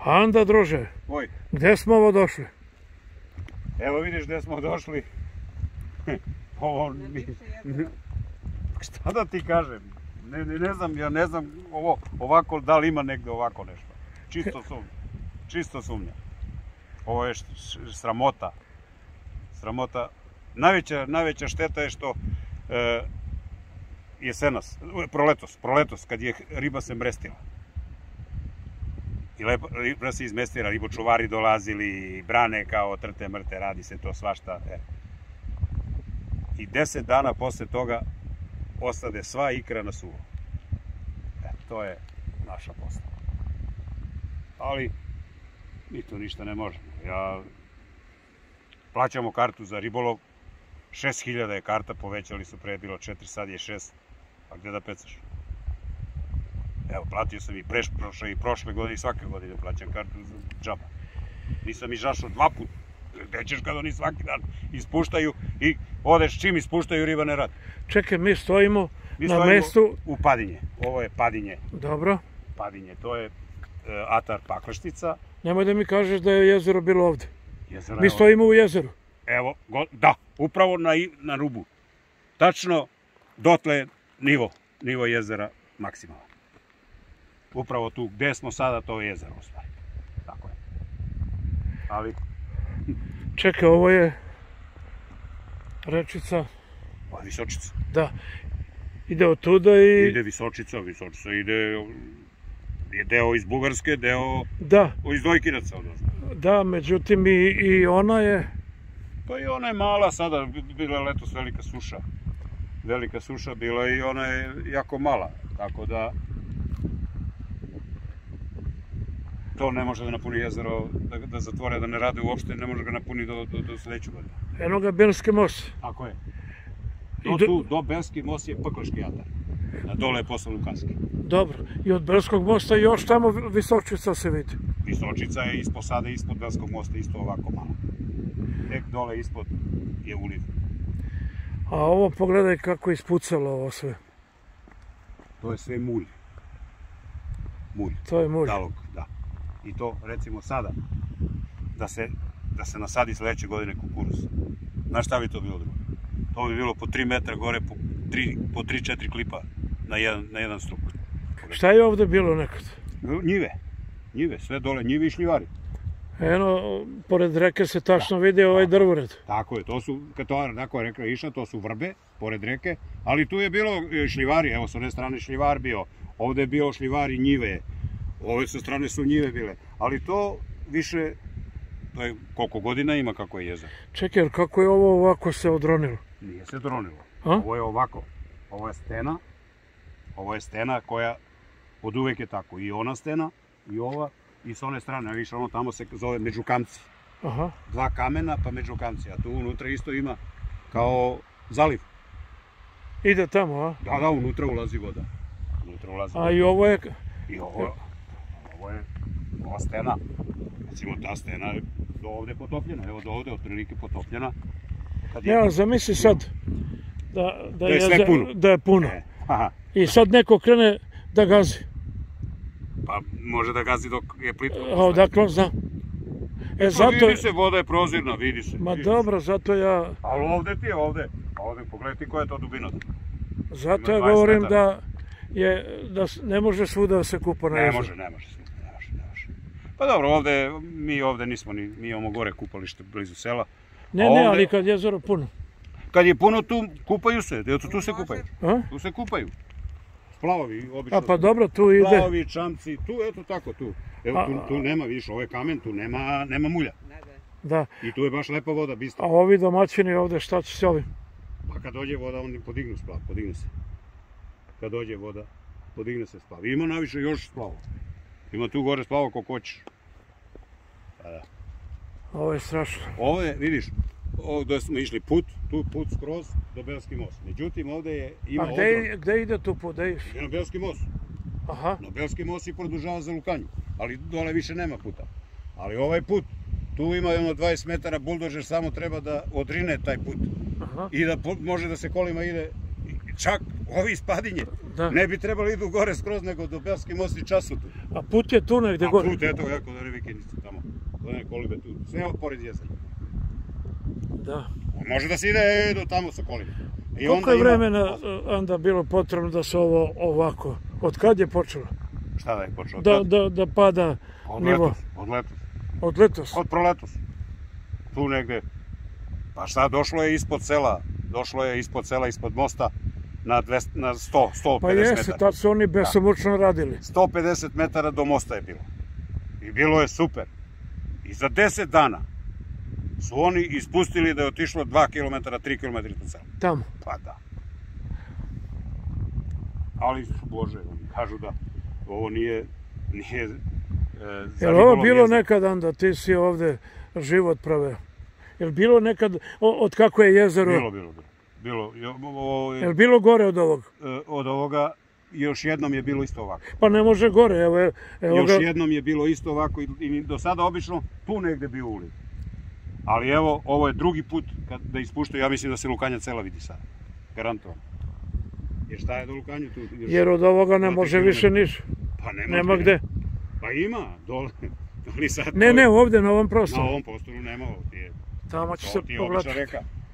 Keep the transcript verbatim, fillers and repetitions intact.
A onda, druže, Oj. gde smo ovo došli? Evo vidiš gde smo došli. Ovo... Šta da ti kažem? Ne, ne, ne znam, ja ne znam ovo ovako, da li ima negde ovako nešto. Čisto sumnja. Čisto sumnja. Ovo je sramota. Sramota. Najveća, najveća šteta je što e, jesenas, proletos, proletos, kad je riba se mrestila. I lepo, riba se izmestila, ribočuvari dolazili, brane kao trte mrte, radi se to svašta. E. I deset dana posle toga ostade sva ikra na suvo. E, to je naša postava. Ali, mi to ništa ne možemo. Ja... Plaćamo kartu za ribolov, šest hiljada je karta, povećali su, pre je bilo četiri, sad je šest. A gde da pecaš? Evo, platio sam i prošle i prošle godine i svake godine plaćam kartu za džaba. Nisam izašao dva puta. Gde ćeš kad oni svaki dan ispuštaju i odeš čim ispuštaju, riba ne radi. Čekaj, mi stojimo Mi na stojimo mestu... u Padinje. Ovo je Padinje. Dobro. Padinje, to je e, atar Pakleštica. Nemoj da mi kažeš da je jezero bilo ovde. Jezero Mi je stojimo u jezeru. Evo, go, da, upravo na, na rubu. Tačno dotle nivo, nivo jezera maksimalan. Upravo tu, gde smo sada, to je jezero u stvari. Tako je. Ali... Čekaj, ovo je rečica. Pa, Visočica. Da. Ide od tuda i... Ide Visočica, Visočica ide... Je deo iz Bugarske, deo... Da. Iz Dojkinaca odnosno. Da, međutim i, i ona je... Pa i ona je mala sada, bila je letos velika suša. Velika suša bila i ona je jako mala, tako da... To ne može da napuni jezero, da, da zatvore, da ne rade uopšte, ne može ga napuni do, do, do sledećeg godina. Eno ga Belski most. Ako je. Do do... tu, do Belski most je Pakleški atar. A dole je posle Lukanski. Dobro. I od Belskog mosta još tamo Visočica se vidi. Visočica je ispod sada, ispod Belskog mosta, isto ovako malo. Tek dole ispod je uliv. A ovo pogledaj kako je ispucalo ovo sve. To je sve mulj. Mulj. To je mulj. Dalog, da. I to, recimo sada, da se, da se nasadi sledeće godine kukuruz. Znaš šta bi to bilo drugo? To bi bilo po tri metra gore, po tri, po tri, četiri klipa na jedan, na jedan struk. Šta je ovde bilo nekad? Njive. Njive, sve dole, njive i šljivari. Eno, pored reke se tačno vidi ovaj drvored. Tako je, to su, kad to tako je rekla Iša, to su vrbe, pored reke, ali tu je bilo šljivari, evo s one strane šljivar bio, ovde je bio šljivar i njive, ove sa strane su njive bile, ali to više, to je koliko godina ima kako je jezero. Čekaj, kako je ovo ovako se odronilo? Nije se odronilo, A? ovo je ovako, ovo je stena, ovo je stena koja od uvek je tako, i ona stena, i ova, i s one strane, više ono tamo se zove Međukamci. Aha. Dva kamena pa Međukamci, a tu unutra isto ima kao zaliv. Ide tamo, a? Da, da, unutra ulazi voda. Unutra ulazi voda. A i ovo je... I ovo, ovo je, ova stena, recimo ta stena je do ovde potopljena, evo do ovde otprilike potopljena. Ne, ali zamisli sad da, da, da je sve je, puno. Da je puno. E, aha. I sad neko krene da gazi. Pa može da gazi dok je plitko. A odakle on zna? E, Pa zato... vidi se, voda je prozirna, vidi se. Ma vidi dobro, se. zato ja... Ali ovde ti je, ovde. Ovde, pogledaj ti koja je to dubina. Zato ja govorim da je, da ne može svuda da se kupa na jezeru. Ne može, ne može svuda, ne može, ne može. Pa dobro, ovde, mi ovde nismo ni, mi imamo gore kupalište blizu sela. Ne, ne, ali kad jezero puno. Kad je puno tu, kupaju se, eto tu se kupaju. A? Tu se kupaju. Splavovi, obično. A pa dobro, tu ide. Splavovi, čamci, tu, eto tako, tu. Evo, tu, tu nema, vidiš, ovo je kamen, tu nema, nema mulja. Da. I tu je baš lepa voda, bistra. A ovi domaćini ovde, šta će se ovim? Pa kad dođe voda, oni podignu splav, podigne se. Kad dođe voda, podigne se splav. Ima naviše još splavo. Ima tu gore splavo koliko hoćeš. Pa da. Ovo je strašno. Ovo je, vidiš, ovdje smo išli put, tu put skroz do Belski most. Međutim, ovdje je, ima odron. A gde, gde ide tu put, gde iš? Ide na Belski most. Aha. Na Belski most i produžava za Lukanju. Ali dole više nema puta. Ali ovaj put, tu ima jedno dvadeset metara buldožer, samo treba da odrine taj put. Aha. I da može da se kolima ide, čak ovi iz Padinje. Ne bi trebali idu gore skroz, nego do Belski most i času tu. A put je tu negde gore? A put, eto, jako da ne vikendice tamo. One kolibe tu, sve pored jezera. Da. Može da se ide do tamo sa kolima. I Koliko je vremena onda bilo potrebno da se ovo ovako, od kad je počelo? Šta da je počelo? Da, da, da pada od nivo? Letos, od letos. Od letos? Od proletos. Tu negde. Pa šta, došlo je ispod sela, došlo je ispod sela, ispod mosta, na, dvesta, na sto, sto pedeset metara. Pa jeste, tad su oni besomučno radili. sto pedeset metara do mosta je bilo. I bilo je super. I za deset dana su oni ispustili da je otišlo dva kilometra, tri kilometra ispod sela. Tamo? Pa da. Ali, Bože, kažu da ovo nije... nije e, je li ovo bilo nekad onda, ti si ovde život praveo? Je li bilo nekad, od kako je jezero? Bilo, bilo, bilo. bilo o, o, je li bilo gore od ovog? E, od ovoga još jednom je bilo isto ovako. Pa ne može gore, evo, evo još ga... jednom je bilo isto ovako i, i do sada obično tu negde bio uliv. Ali evo, ovo je drugi put kad, da ispuštaju, ja mislim da se Lukanja cela vidi sad. Garantovano. Jer šta je do Lukanja tu? Još... Jer od ovoga ne može više niš. Pa nema, nema gde. Pa ima, dole. Ali sad ne, ne, ovde na ovom prostoru. Na ovom prostoru nema, ovo ti je... Tamo će se pogledati.